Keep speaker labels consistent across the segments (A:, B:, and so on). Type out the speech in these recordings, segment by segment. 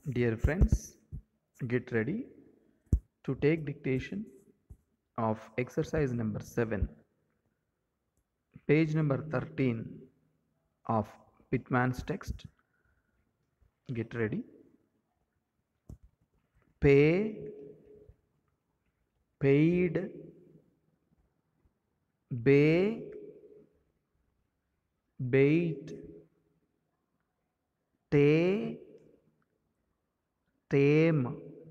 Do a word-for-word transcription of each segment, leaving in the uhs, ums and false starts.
A: Dear friends, get ready to take dictation of exercise number seven, page number thirteen of Pittman's text. Get ready. Pay, paid, bay, bait, tay, tame,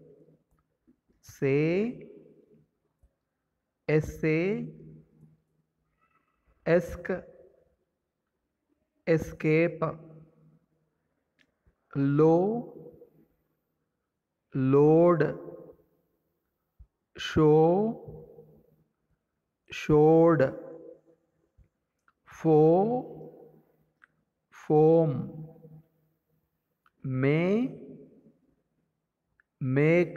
A: say, essay, esk, escape, low, load, show, showed, foe, foam, may, make,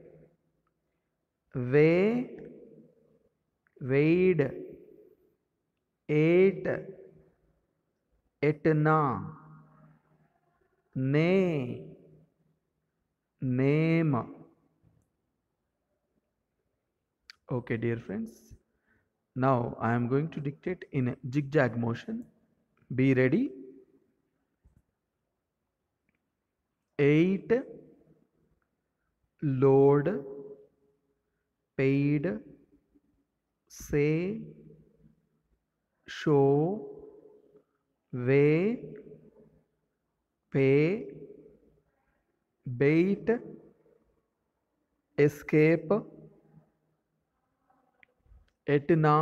A: weigh, weighed, ate, etna, nay, name. Okay, dear friends. Now I am going to dictate in a zigzag motion. Be ready. Eight, load, paid, say, show, weigh, pay, bait, escape, etna,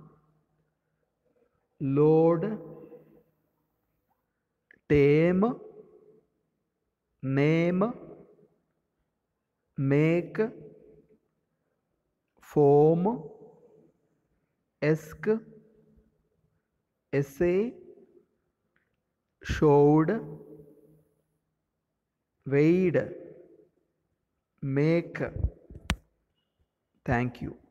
A: load, tame, name, make, foam, esk, essay, showed, weighed, make. Thank you.